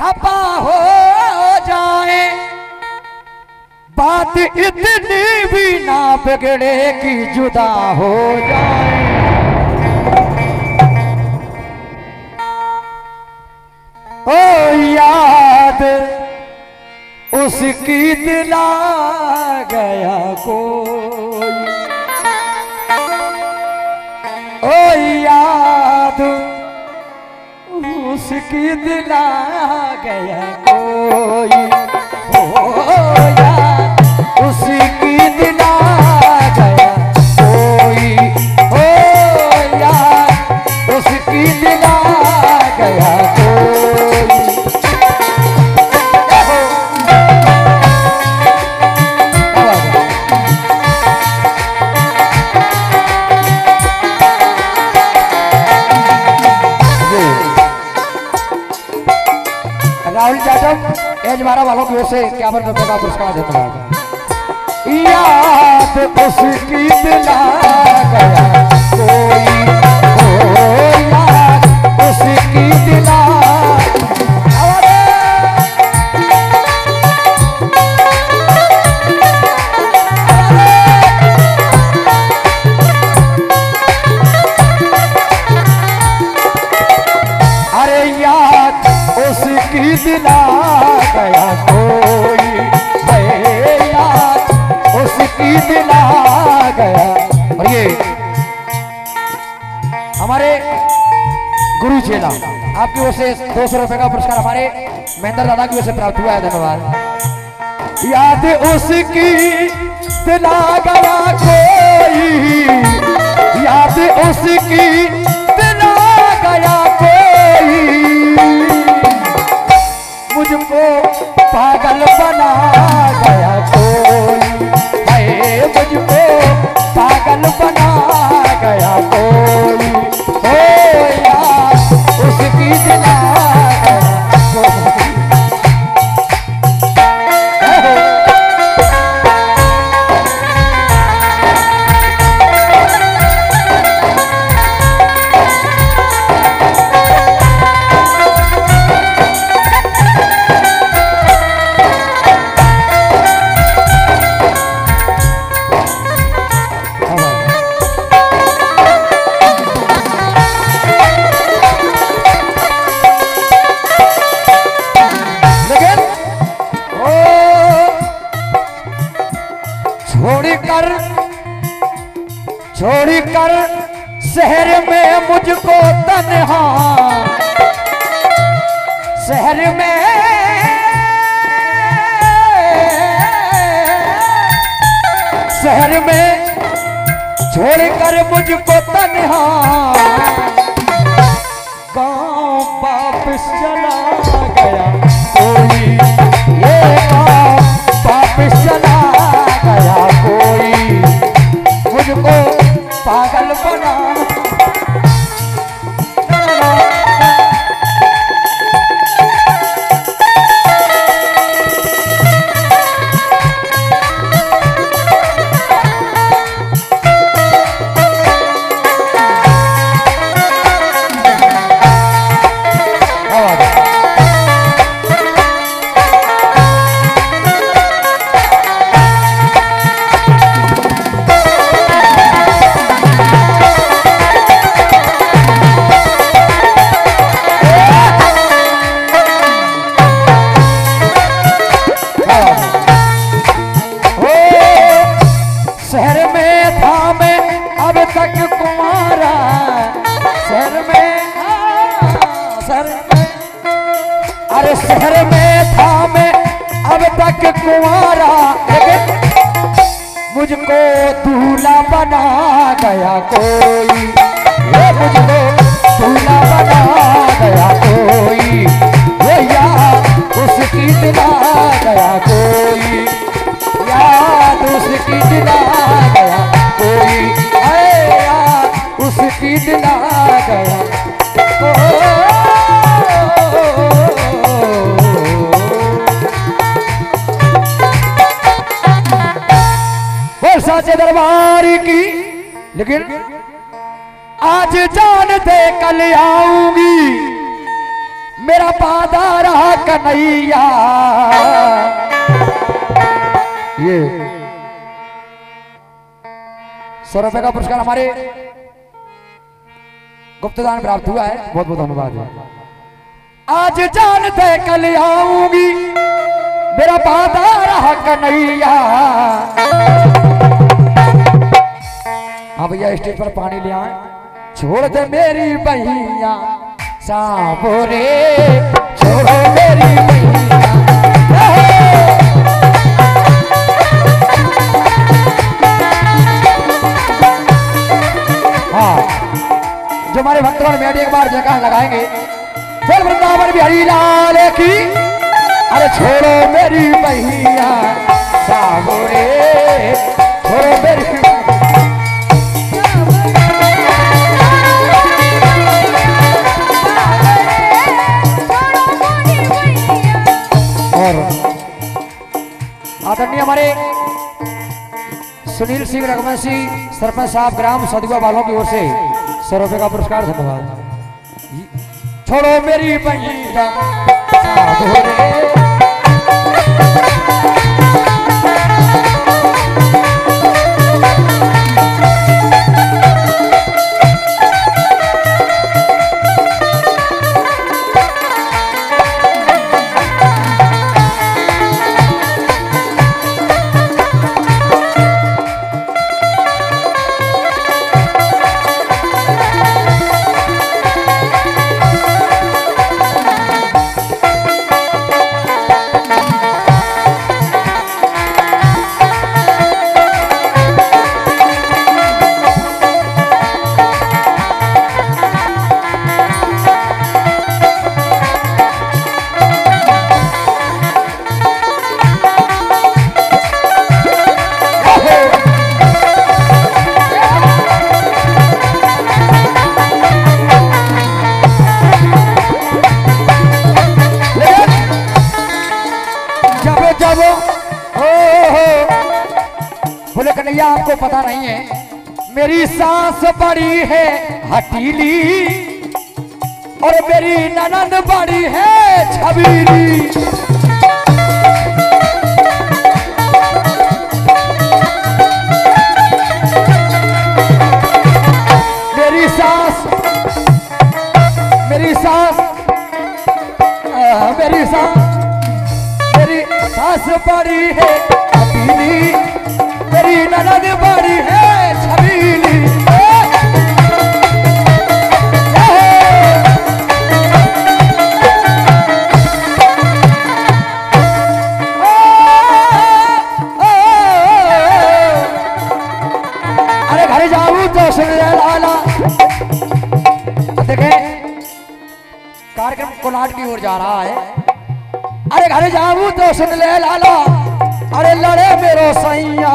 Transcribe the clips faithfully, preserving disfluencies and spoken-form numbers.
खपा हो जाए, बात इतनी भी ना बिगड़े कि जुदा हो जाए। ओ याद उसकी दिला गया कोई, ओ याद उसकी दिला गया कोई, ओ याद उसकी दिला गया कोई, ओ याद उसकी दिला गया कोई। राहुल यादव एज बारह वालों की ओर से इक्यावन रुपए का पुरस्कार धन्यवाद। याद उसकी दिला गया कोई, ओ याद उसकी दिला। अरे याद उसकी दिला गया कोई, है याद उसकी दिला गया। और ये हमारे गुरु चेला आपकी ओर से दो सौ रुपए का पुरस्कार हमारे महेंद्र दादा की ओर से प्राप्त हुआ है, धन्यवाद। याद उसकी दिला गया कोई, याद उसकी दिला गया कोई, मुझको पागल बना गया कोई, है मुझको पागल बना गया कोई, ओ यार उसकी दिला गया कोई। छोड़कर छोड़कर शहर में मुझको तन्हा, शहर में शहर में छोड़कर मुझको तन्हा, गांव वापस चला गया कोई, ये गांव वापस चला गया कोई, मुझको पागल बना। शहर में था मैं अब तक कुमारा, शहर में शहर में अरे शहर में था मैं अब तक कुमारा, लेकिन मुझको दूल्हा बना गया कोई, ये मुझको दूल्हा बना गया कोई, वो याद उसकी दिला गया कोई, याद उसकी दिला गया कोई, अरे याद उसकी दिला गया कोई। बोल साचे दरबार की। लेकिन आज जान दे कल आऊंगी मेरा पादा रहा कन्हैया। ये सौ रुपए का पुरस्कार हमारे गुप्तदान प्राप्त हुआ है, बहुत बहुत धन्यवाद है। आज जानते कल आऊंगी मेरा पादा रहा कन्हैया। हाँ भैया स्टेज पर पानी ले आए। छोड़ दे मेरी बहिया साबोरे, छोड़ो मेरी बहिया। हाँ जो हमारे भक्तगण मेडी एक बार जगह लगाएंगे, बोल वृंदावन बिहारी लाल की। अरे छोड़ो मेरी बहिया साबोरे, छोड़ो मेरी। और आदरणीय हमारे सुनील सिंह रघुवंशी सरपंच साहब ग्राम सदुआ वालों की ओर से सौ रुपए का पुरस्कार, धन्यवाद। छोड़ो मेरी बहिया साबोरे। बोले कन्हैया आपको पता नहीं है मेरी सांस बड़ी है हटीली और मेरी ननद बड़ी है छबीली। मेरी सांस मेरी सांस आ, मेरी सांस मेरी सांस बड़ी है हटीली, मेरी ननद बड़ी है छबीली। अरे घर जाऊं तो सुन ले लाला। देखें कार्यक्रम कोलाट की ओर जा रहा है। अरे घर जाऊं तो सुन ले लाला, अरे लड़े मेरो सैया।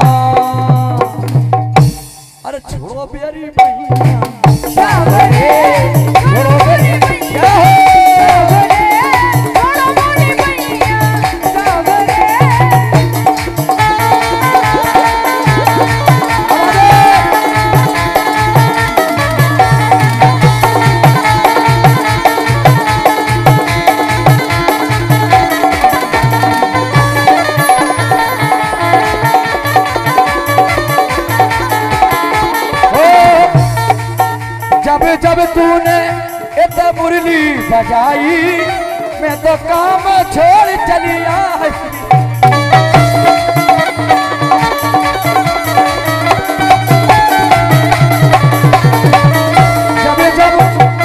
अरे छोड़ो मेरी बहिया साबरे, छोड़ो मेरी बहिया साबरे, छोड़ो मेरी बहिया साबरे। जब जब तूने इतना मुरली बजाई मैं तो काम छोड़ चली आई। जब जब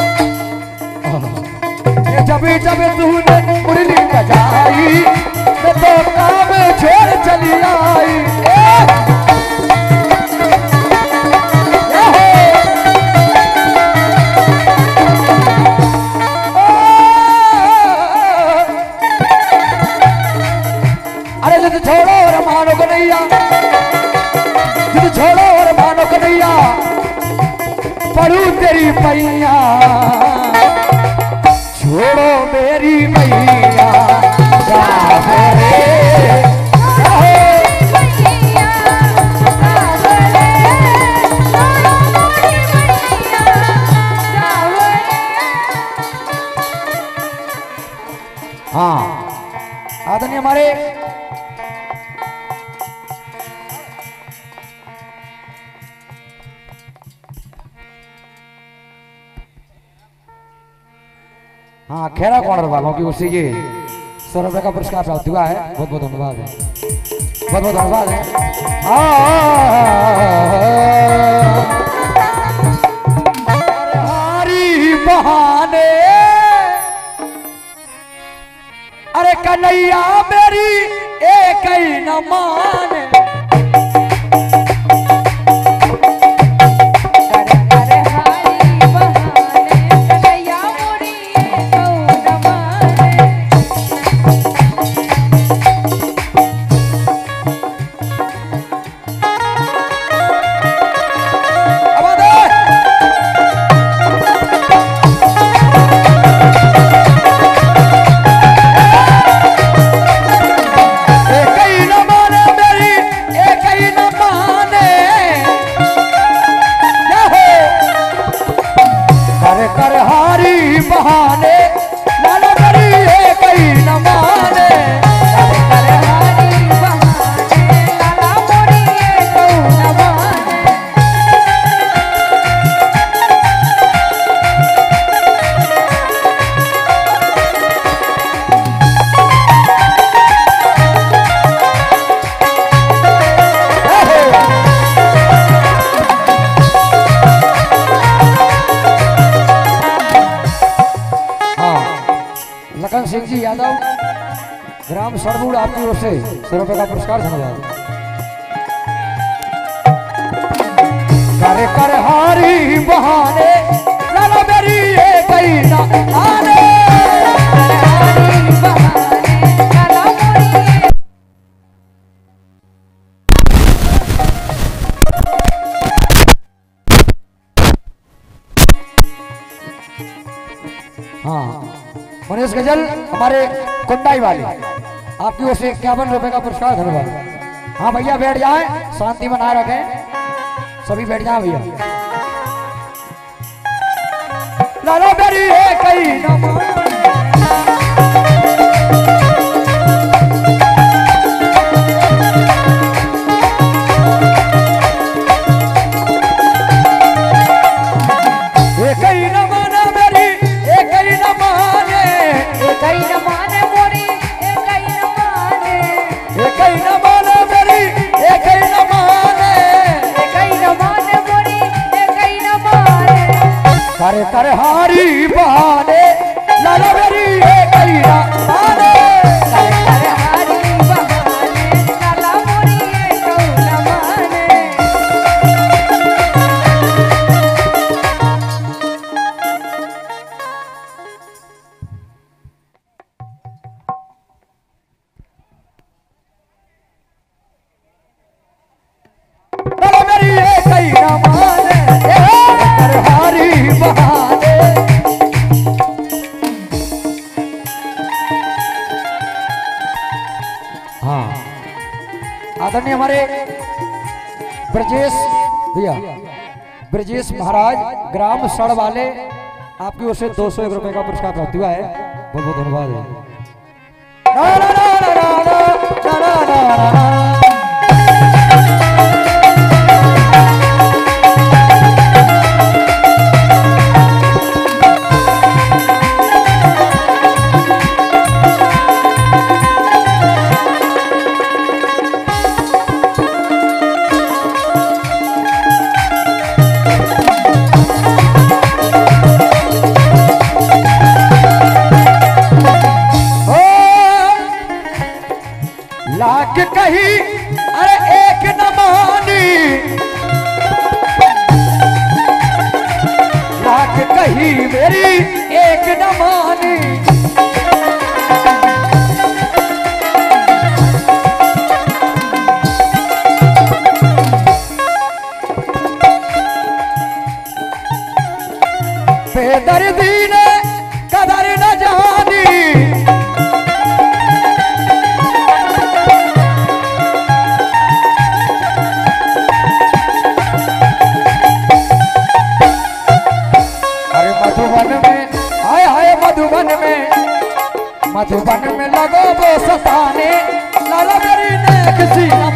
जब जब तूने मुरली बजाई मैं तो काम छोड़ चली आई। छोड़ो और मानो कन्हैया, जिद छोड़ो और मानो कन्हैया, पढ़ू तेरी पैया। छोड़ो मेरी मैया साबरे, हाँ आदरणीय हमारे हाँ खेरा कॉर्नर वालों की उसी के सौ रुपए का पुरस्कार प्राप्त हुआ है। बहुत बहुत धन्यवाद है, बहुत बहुत धन्यवाद है। हरी बहाने अरे कन्हैया मेरी एक ही न माने सिंह जी यादव ग्राम सरबूड़ आपकी ओर से सौ रुपए का पुरस्कार धन्यवाद। कर कर हारी बहाने लाला मेरी ये कहीं ना आने हाँ मनीष गजल हमारे कुंडाई वाले आपकी ओर से इक्यावन रुपए का पुरस्कार धन्यवाद। हाँ भैया बैठ जाए, शांति बनाए रखें, सभी बैठ जाए भैया। लाला मेरी है कहीं न करे कर हारी बहाने लाला मेरी है कहीं ना आने करे कर हारी बहाने लाला मेरी है कहीं ना माने। लाला मेरी है कहीं ना माने कर हारी बहाने। हाँ आदरणीय हमारे ब्रजेश भैया ब्रजेश महाराज ग्राम सड़ वाले आपकी ओर से दो सौ एक रुपए का पुरस्कार प्राप्त हुआ है। बहुत बहुत धन्यवाद है। ना ना ना ना ना ना ना ना लाख कही अरे एक न मानी, लाख कही मेरी एक न मानी। बेदर्दी ने कदर न जानी मधुबन में लगो वो सताने लाला मेरी ने किसी न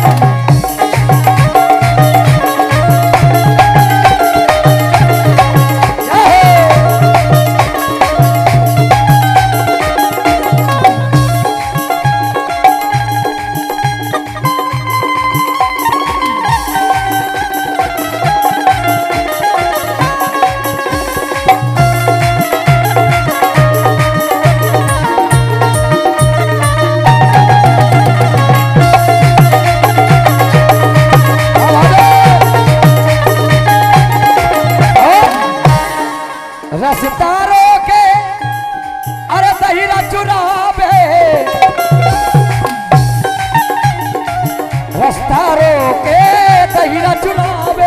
सितारों के अरे दहीरा चुरावे रस्तारों के दहीरा चुरावे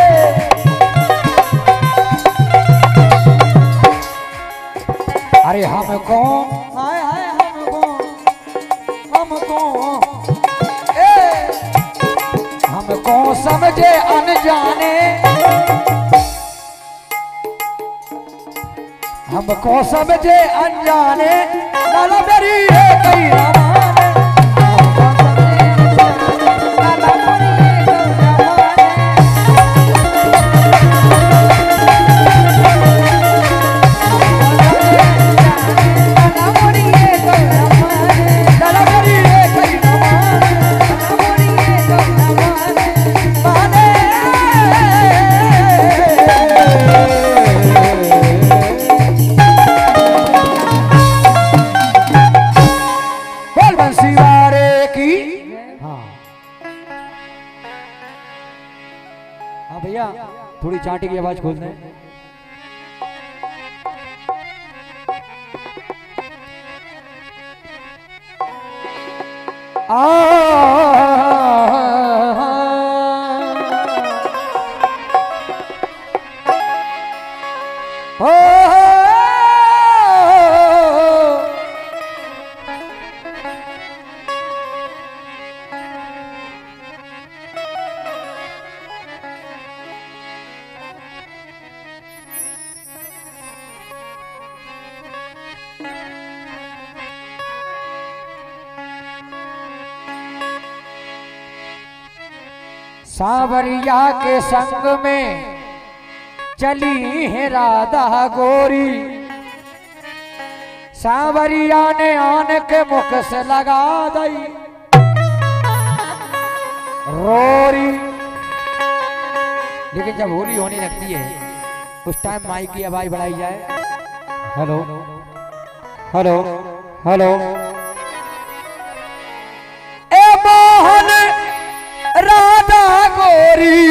अरे हमको हाय हाय हमको हमको ए हमको समझे अनजाने हमको समझे अनजाने लाला मेरी ये कई रवाने लाला मेरी ये कई रवाने लाला मेरी ये कई रवाने भैया थोड़ी चांटी की आवाज खोल दें। सांवरिया के संग में चली है राधा गोरी सांवरिया ने आन के मुख से लगा दई रोरी। लेकिन जब होली होने लगती है उस टाइम माइक की आवाज बढ़ाई जाए। हेलो हेलो हेलो ए मोहन राधा गोरी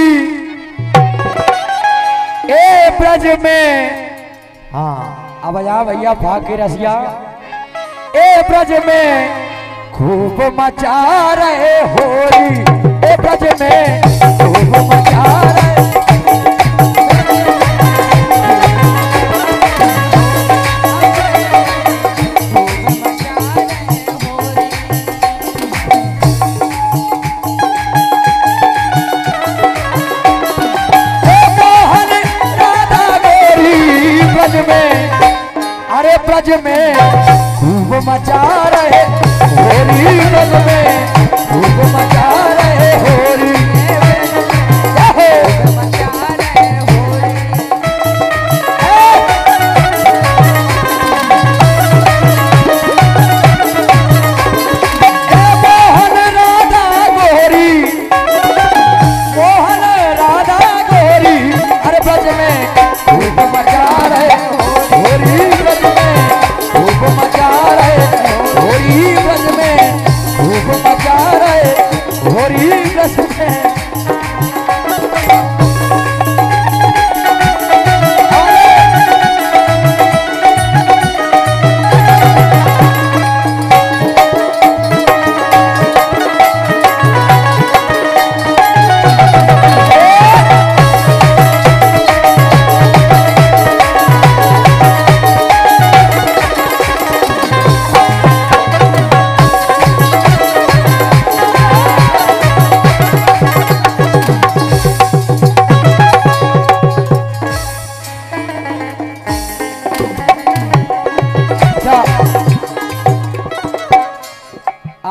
ए ब्रज में हाँ अब जा भैया भाग के रसिया ए ब्रज में खूब मचा रहे होरी ए ब्रज में खूब मचा रहे ब्रज में खूब मचा रहे होली ब्रज में खूब मचा रहे होली मचा रहे होली मोहन राधा गोरी मोहन राधा गोरी अरे ब्रज में खूब मचा रहे होली ब्रज में खूब मचा रहे होली ब्रज में खूब मचा रहे होली ब्रज में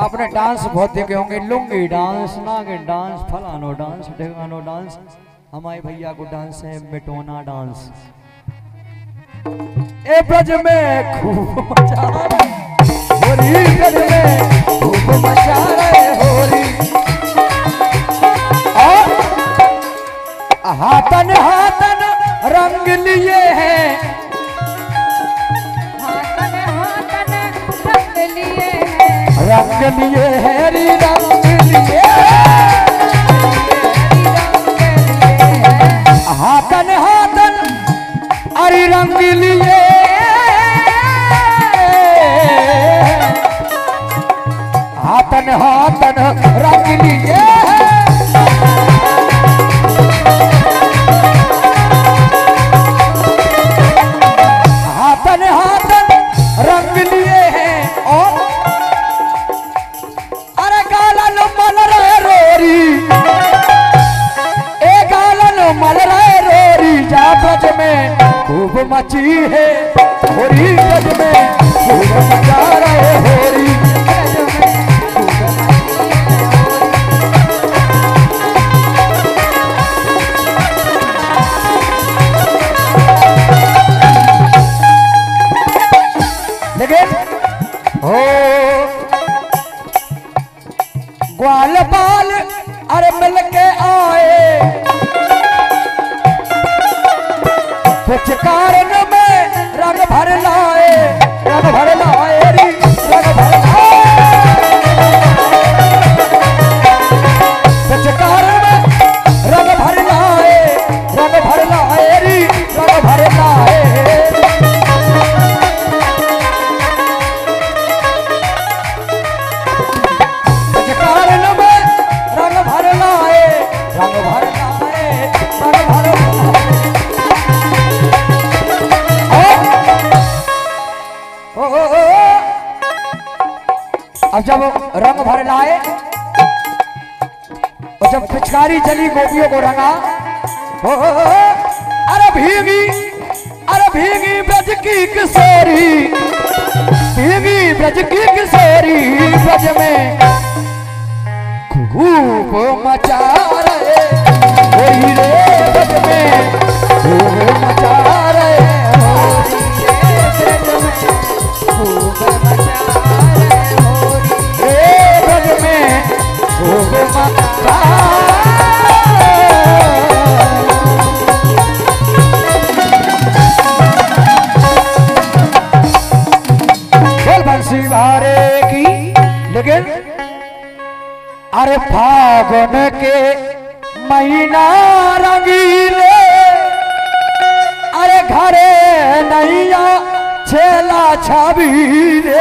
आपने डांस बहुत देखे होंगे, लुंगी डांस, नागिन डांस, फलानो डांस, ढेगानो डांस। हमारे भैया को डांस है मिटोना डांस। ए ब्रज में खूब मचा होरी, ब्रज में खूब मचा रहे होरी। और हाथन हाथन रंग लिए हैं, हाथन हाथन रंग लिए हैं, रंग लिए हैं री रंग लिए, हाथन हाथन अरे रंग लिए, हाथन हाथन रंग लिए, हाथन हाथन रंग लिए हैं। और अरे गालन मल रहे रोरी, ए गालन मल रहे रोरी। जा ब्रज में खूब मची है होरी, ब्रज में खूब मचा रहे होरी। लेकिन हो ग्वाल बाल अरे मिल के आए, पिचकारण में रंग भर लाए, रंग भर लाए री, रंग भर लाए, पिचकारण में रंग भर लाए, रंग भर लाए री, रंग भर लाए। अब जब रंग भर लाए और जब पिचकारी चली गोपियों को रंगा, हो अरे भीगी, अरे भीगी ब्रज की किशोरी, भीगी ब्रज की किशोरी। ब्रज में खूब मचा रहे होरी रे, ब्रज में खूब मचा रहे होरी रे, ब्रज में खूब मचा रहे होरी रे, ब्रज में खूब मचा। बोल बंसी वारे की। लेकिन अरे फागुन के महीना रंगीले, अरे घरे नैया छेला छबीले।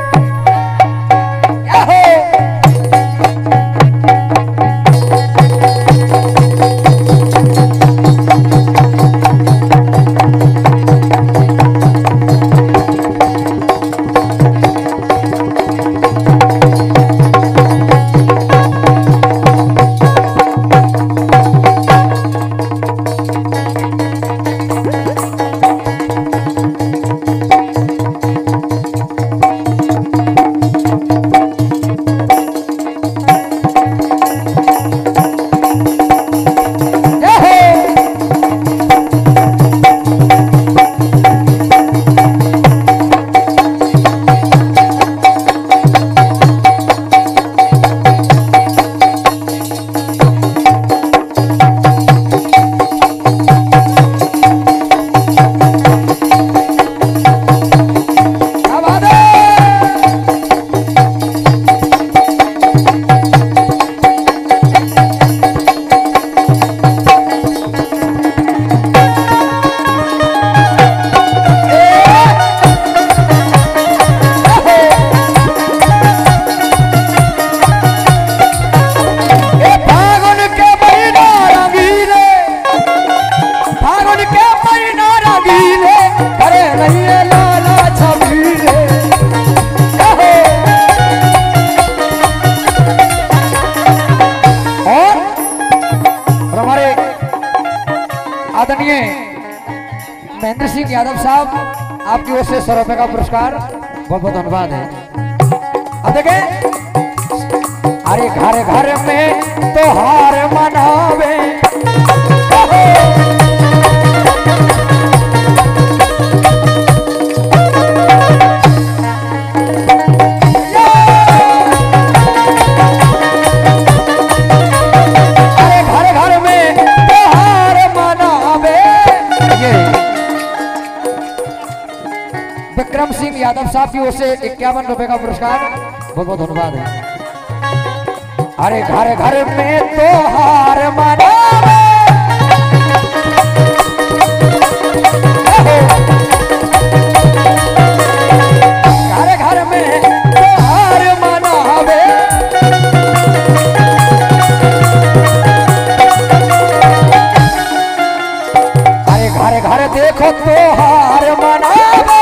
आदरणीय महेंद्र सिंह यादव साहब, आपकी ओर से सौ रुपए का पुरस्कार, बहुत बहुत धन्यवाद है। अब देखें अरे घर घर में त्योहार मनावे विक्रम सिंह यादव साहब की ओर से इक्यावन रुपए का पुरस्कार। बहुत बहुत धन्यवाद है। अरे घर घर में त्योहार मनावे घर घर में त्योहार मनावे अरे घर घर देखो त्योहार मनावे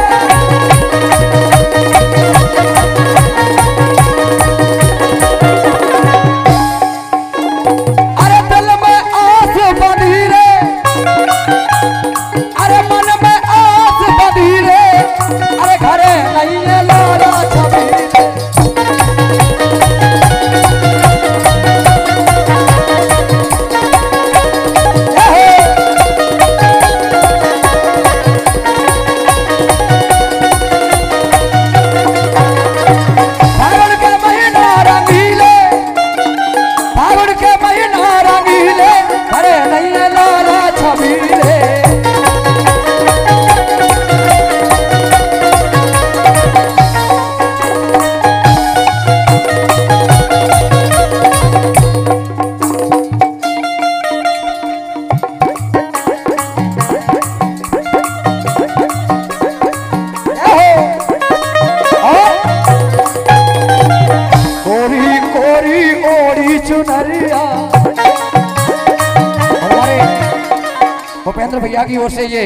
भूपेंद्र भैया की ओर से ये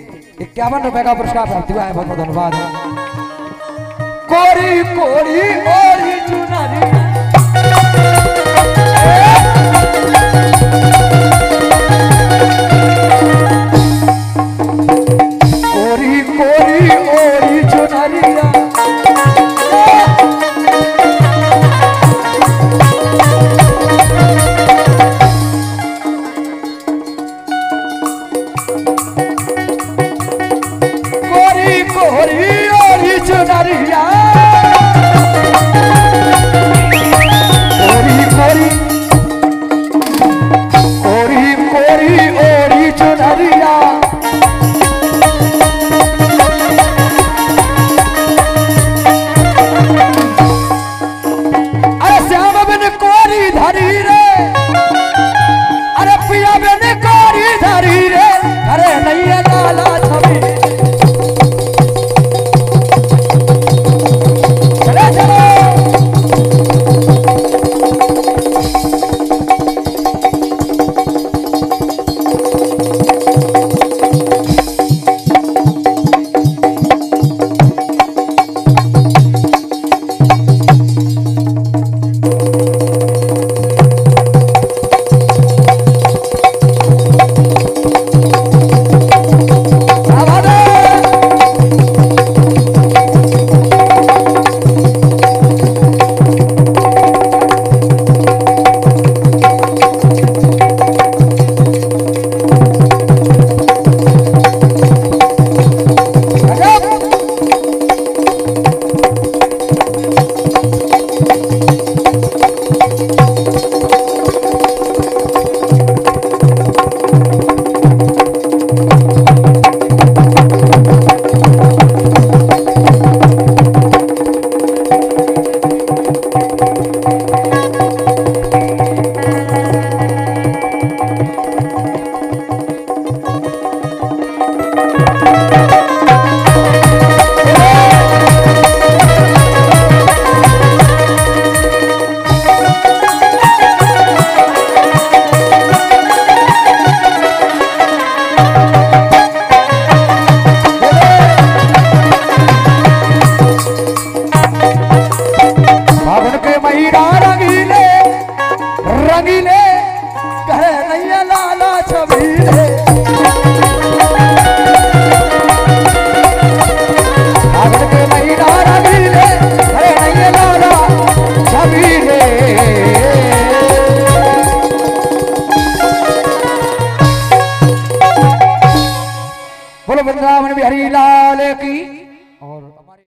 इक्यावन रुपए का पुरस्कार प्राप्त हुआ है। बहुत बहुत धन्यवाद है। कोरी कोरी